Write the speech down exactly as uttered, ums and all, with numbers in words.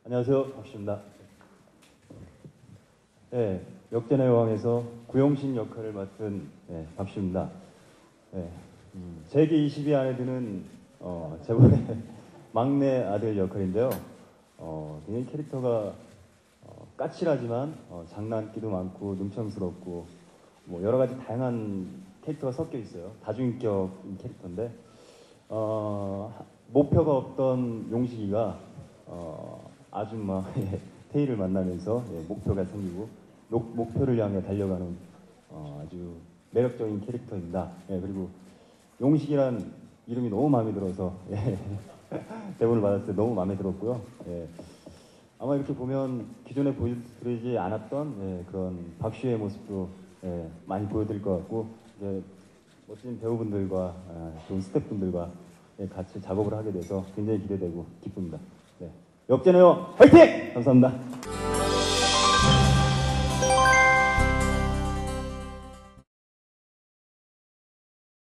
안녕하세요, 박씨입니다. 네, 역전의 여왕에서 구용신 역할을 맡은 네, 박씨입니다. 네, 음, 제게 이십이 안에 드는 어, 제본의 막내 아들 역할인데요. 어, 굉장히 캐릭터가 어, 까칠하지만 어, 장난기도 많고 능청스럽고 뭐 여러 가지 다양한 캐릭터가 섞여 있어요. 다중인격인 캐릭터인데 어, 목표가 없던 용식이가 어, 아줌마 태희를 만나면서 예, 목표가 생기고 목, 목표를 향해 달려가는 어, 아주 매력적인 캐릭터입니다. 예, 그리고 용식이란 이름이 너무 마음에 들어서 예, 대본을 받았을 때 너무 마음에 들었고요. 예, 아마 이렇게 보면 기존에 보여드리지 않았던 예, 그런 박씨의 모습도 예, 많이 보여드릴 것 같고 이제 멋진 배우분들과 아, 좋은 스태프분들과 예, 같이 작업을 하게 돼서 굉장히 기대되고 기쁩니다. 네. 역전해요. 화이팅! 감사합니다.